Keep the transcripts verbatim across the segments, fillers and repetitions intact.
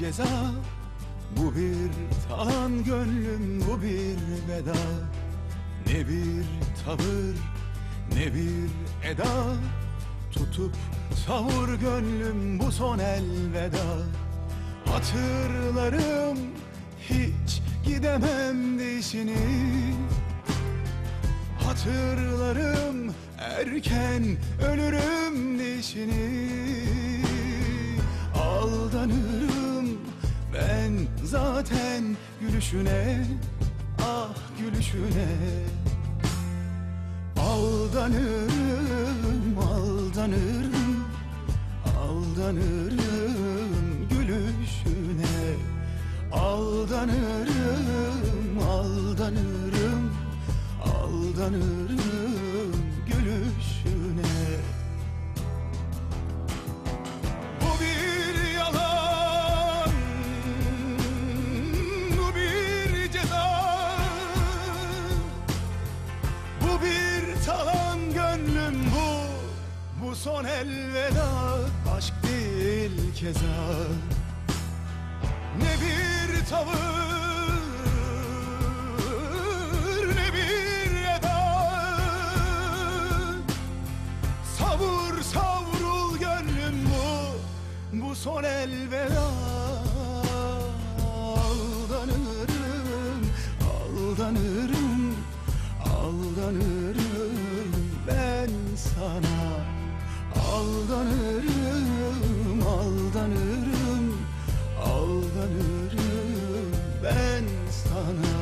ceza, bu bir talan gönlüm, bu bir veda. Ne bir tavır, ne bir eda, tutup savur gönlüm bu son elveda. Hatırlarım hiç gidemem dişini, hatırlarım erken ölürüm dişini. Aldanırım ben zaten gülüşüne, ah gülüşüne. Aldanırım, aldanırım, aldanırım gülüşüne. Aldanırım, aldanırım, aldanırım gülüşüne. Bu bir yalan, bu bir ceza, bu bir talan gönlüm, bu bu son elveda. Aşk değil keza, ne bir tavır, ne bir eda, savur savrul gönlüm, bu bu son elveda. Aldanırım, aldanırım, aldanırım ben sana. Aldanırım, aldanırım, aldanırım ben sana.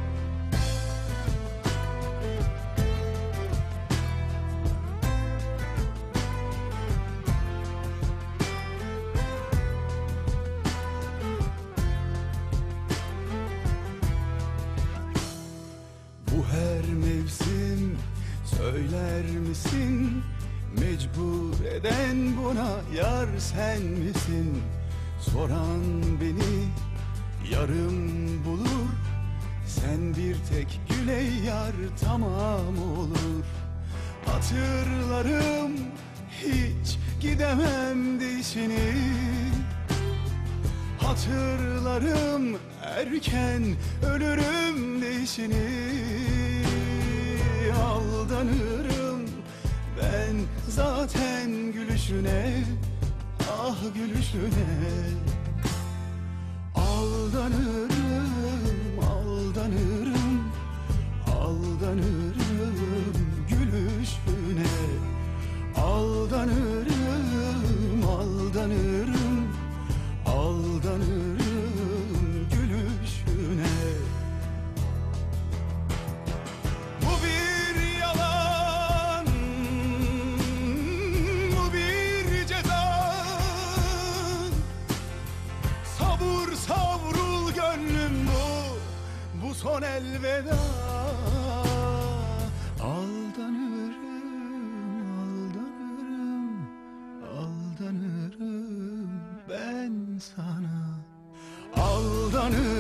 Bu her mevsim söyler misin? Mecbur eden buna yar sen misin? Soran beni yarım bulur, sen bir tek güle yar tamam olur. Hatırlarım hiç gidemem dişini, hatırlarım erken ölürüm dişini. Aldanırım ben zaten gülüşüne, ah gülüşüne. Aldanırım, aldanırım, aldanırım gülüşüne. Aldanırım, aldanırım, aldanırım gülüşüne. Bu bir yalan, bu bir ceza, savur savrul gönlüm, bu bu son elveda. Aldanırım, aldanırım, aldanırım ben sana. Aldanırım.